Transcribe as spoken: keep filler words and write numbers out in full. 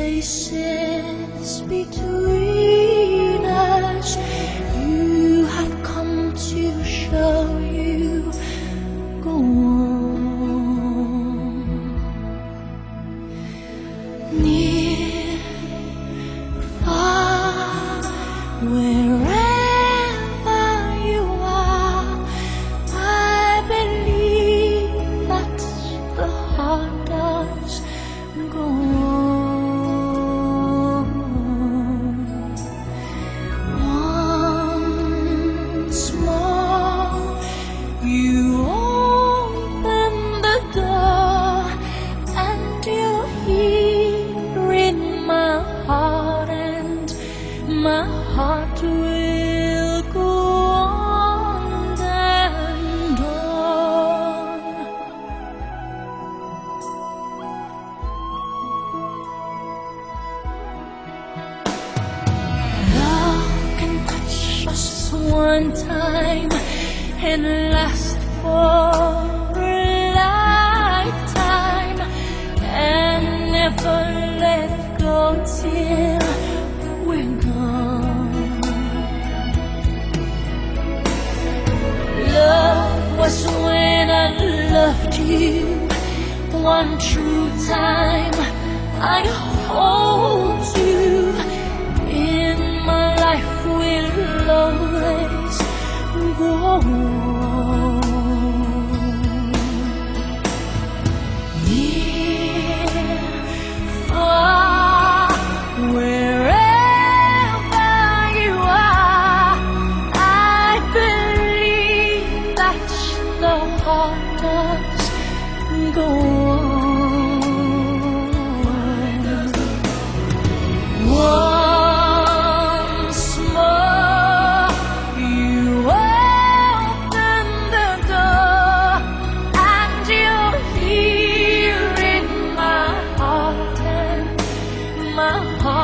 spaces between us, you have come to show you go on. Near, far, wherever you are, I believe that the heart does go on. Once more, you open the door, and you're here in my heart, and my heart will go on and on. Love can touch us one time and last for a lifetime, and never let go till we're gone. Love was when I loved you one true time. I hold you in my life, will always go on. Near, far, wherever you are, I believe that the heart does go on. Once more, you open the door, and you're here in my heart, and my heart